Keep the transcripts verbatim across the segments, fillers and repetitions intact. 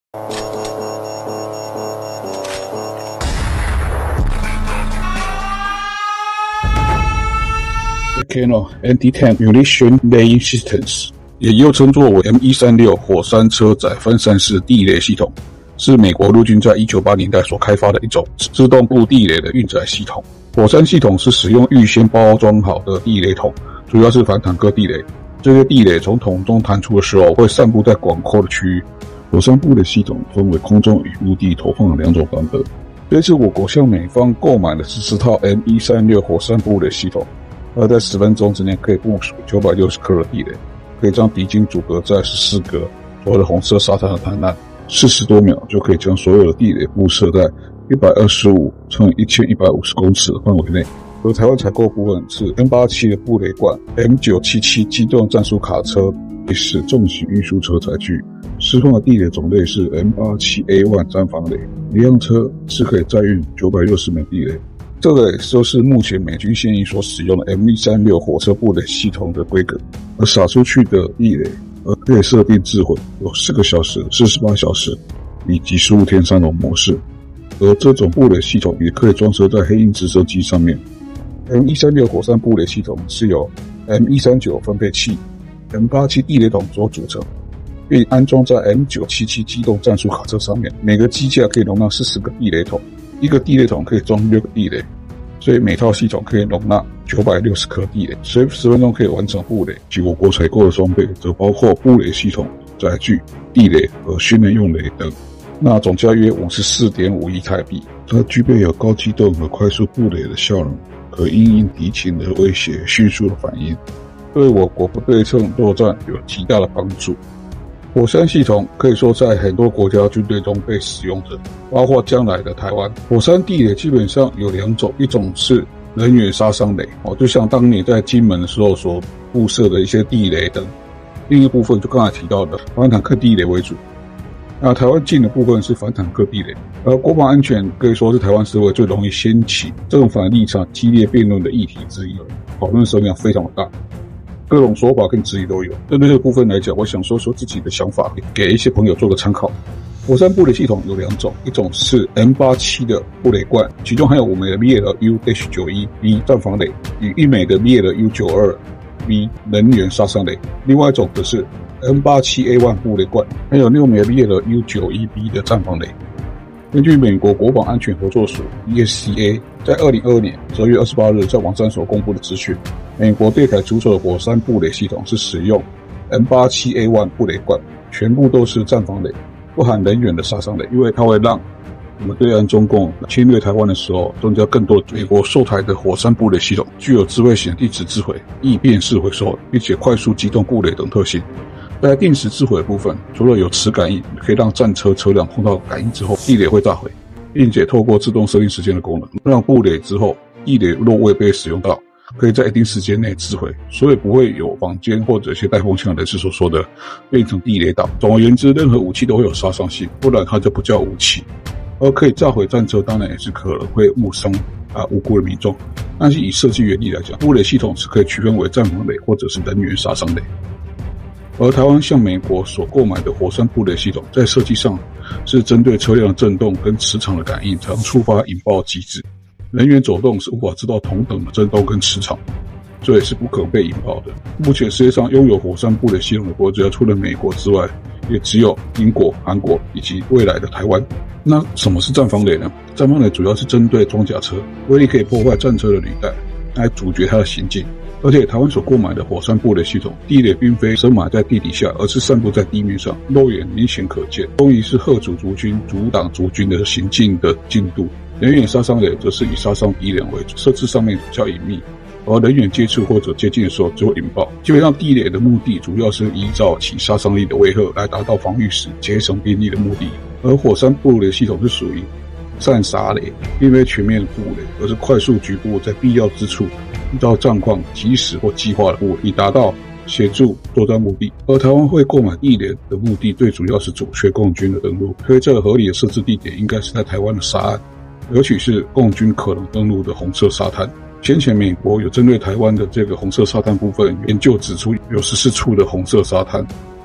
Volcano Anti-Tank Munition Laying Systems 也又称作为 M 一三六 火山车载分散式地雷系统，是美国陆军在一九八零年代所开发的一种自动步地雷的运载系统。火山系统是使用预先包装好的地雷桶，主要是反坦克地雷。这些地雷从桶中弹出的时候会散布在广阔的区域。火山步雷系统分为空中与陆地投放的两种版本。这次我国向美方购买了十四套 M 一三六 火山步雷系统，而在十分钟之内可以部署九百六十颗的地雷，可以将敌军阻隔在十四格所谓的红色沙滩的滩岸，四十多秒就可以将所有的地雷布设在一百二十五乘以一千一百五十公尺的范围内。而台湾采购部分是 M 八七 的步雷罐、M 九七七 机动战术卡车，也是重型运输车载具。释放的地雷种类是 M 八七 A 一 战防雷，一辆车是可以载运九百六十枚地雷。这个也就是目前美军现役所使用的 M 一三六 火车步雷系统的规格。而撒出去的地雷而可以设定自毁，有四个小时、四十八小时以及十五天三种模式。而这种步雷系统也可以装设在黑鹰直升机上面。M 一三六 火山步雷系统是由 M 一三九 分配器、M 八七 地雷桶所组成，并安装在 M 九七七 机动战术卡车上面。每个机架可以容纳四十个地雷桶，一个地雷桶可以装六个地雷，所以每套系统可以容纳九百六十颗地雷，所以十分钟可以完成步雷。及我国采购的装备则包括步雷系统、载具、地雷和训练用雷等，那总价约 五十四点五亿台币。它具备有高机动和快速步雷的效能，可因应敌情的威胁迅速的反应，对我国不对称作战有极大的帮助。火山系统可以说在很多国家军队中被使用着，包括将来的台湾。火山地雷基本上有两种，一种是人员杀伤雷，哦，就像当年在金门的时候所布设的一些地雷等；另一部分就刚才提到的反坦克地雷为主。那台湾近的部分是反坦克地雷，而国防安全可以说是台湾社会最容易掀起正反立场激烈辩论的议题之一，讨论声量非常的大。各种说法跟质疑都有。针对这个部分来讲，我想说说自己的想法，给一些朋友做个参考。火山步雷系统有两种，一种是 M 八七 的步雷罐，其中含有五枚的 V L U 九十一 B 战防雷与一枚的 V L U 九十二 B 人员杀伤雷。另外一种则是 M 八七 A 一 步雷罐，还有六枚 V L U 九十一 B 的战防雷。根据美国国防安全合作署 E S C A 在二零二二年十二月二十八日在网站所公布的资讯，美国对台出售的火山步雷系统是使用 M 八七 A 一 步雷罐，全部都是战防雷，不含人员的杀伤雷，因为它会让我们对岸中共侵略台湾的时候增加更多的。美国售台的火山步雷系统具有智慧型定时自毁、易辨识回收，并且快速机动步雷等特性。在定时自毁的部分，除了有磁感应，可以让战车车辆碰到感应之后地雷会炸毁，并且透过自动设定时间的功能，让步雷之后地雷若未被使用到，可以在一定时间内自毁，所以不会有坊间或者一些带风向人士所说的变成地雷岛。总而言之，任何武器都会有杀伤性，不然它就不叫武器。而可以炸毁战车，当然也是可能会误伤啊无辜的民众。但是以设计原理来讲，步雷系统是可以区分为战防雷或者是人员杀伤雷。而台湾向美国所购买的火山步雷系统，在设计上是针对车辆的震动跟磁场的感应，才能触发引爆机制。人员走动是无法知道同等的震动跟磁场，这也是不可能被引爆的。目前世界上拥有火山步雷系统的国家，除了美国之外，也只有英国、韩国以及未来的台湾。那什么是战防雷呢？战防雷主要是针对装甲车，威力可以破坏战车的履带，来阻绝它的行进。而且台湾所购买的火山步雷系统，地雷并非深埋在地底下，而是散布在地面上，肉眼明显可见。终于是吓阻族军、阻挡族军的行进的进度。人员杀伤雷则是以杀伤敌人为主，设置上面比较隐秘，而人员接触或者接近的时候就会引爆。基本上地雷的目的主要是依照其杀伤力的威吓来达到防御时节省兵力的目的。而火山步雷系统是属于散撒雷，并非全面的步雷，而是快速局部在必要之处依照战况及时或计划的步雷，以达到协助作战目的。而台湾会购买地雷的目的，最主要是阻却共军的登陆，所以这个合理的设置地点应该是在台湾的沙岸，尤其是共军可能登陆的红色沙滩。先前美国有针对台湾的这个红色沙滩部分研究指出，有十四处的红色沙滩，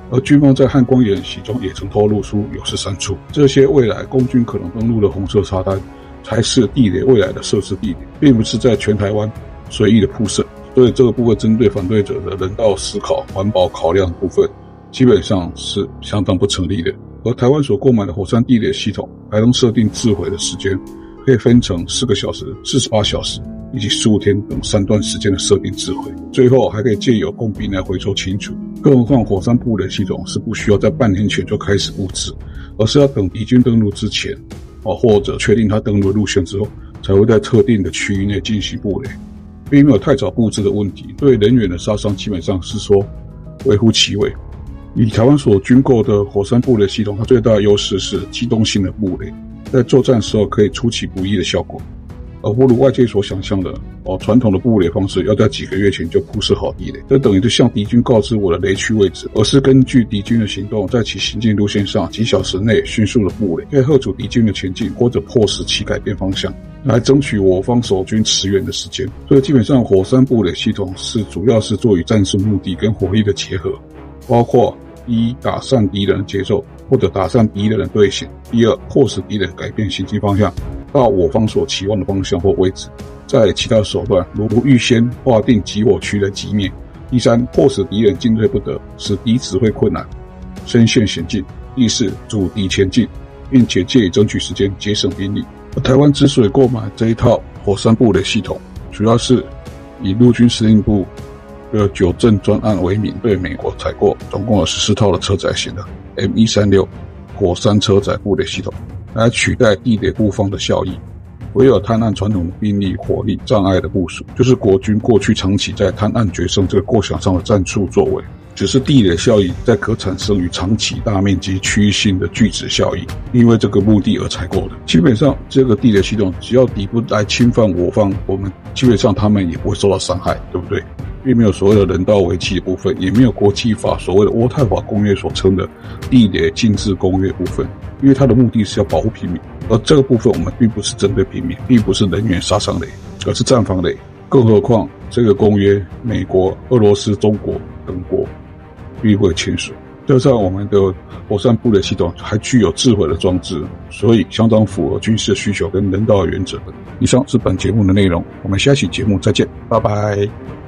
而军方在汉光演习中也曾透露出有十三处，这些未来共军可能登陆的红色沙滩，才是地雷未来的设置地点，并不是在全台湾随意的铺设。所以这个部分针对反对者的人道思考、环保考量的部分，基本上是相当不成立的。而台湾所购买的火山地雷系统，还能设定自毁的时间，可以分成四个小时、四十八小时以及十五天等三段时间的设定自毁，最后还可以借由工兵来回收清除。更何况火山布雷系统是不需要在半年前就开始布置，而是要等敌军登陆之前，或者确定他登陆的路线之后，才会在特定的区域内进行布雷，并没有太早布置的问题。对人员的杀伤基本上是说微乎其微。以台湾所军购的火山布雷系统，它最大的优势是机动性的布雷，在作战时候可以出其不意的效果，而不如外界所想象的哦，传统的布雷方式要在几个月前就铺设好地雷，这等于就向敌军告知我的雷区位置，而是根据敌军的行动，在其行进路线上几小时内迅速的布雷，可以吓阻敌军的前进，或者迫使其改变方向，来争取我方守军驰援的时间。所以基本上火山布雷系统是主要是作于战术目的跟火力的结合，包括一打散敌人的节奏，或者打散敌人的队形；第二，迫使敌人改变行进方向到我方所期望的方向或位置；在其他手段，如预先划定集火区的击灭；第三，迫使敌人进退不得，使敌指挥困难，身陷险境；第四，阻敌前进，并且借以争取时间，节省兵力。而台湾之所以购买这一套火山布雷系统，主要是以陆军司令部的九正专案为名，对美国采购总共有十四套的车载型的 M 一三六 火山车载布雷系统，来取代地雷布放的效益，唯有探案传统的兵力、火力障碍的部署，就是国军过去长期在探案决胜这个构想上的战术作为。只是地雷效益在可产生于长期大面积区域性的拒止效益，因为这个目的而采购的。基本上这个地雷系统只要敌不来侵犯我方，我们基本上他们也不会受到伤害，对不对？并没有所谓的人道危机的部分，也没有国际法所谓的渥太华公约所称的地雷禁制公约部分，因为它的目的是要保护平民，而这个部分我们并不是针对平民，并不是人员杀伤雷，而是战防雷。更何况这个公约美国、俄罗斯、中国等国并未签署，加上我们的火山布雷系统还具有自毁的装置，所以相当符合军事需求跟人道的原则。以上是本节目的内容，我们下期节目再见，拜拜。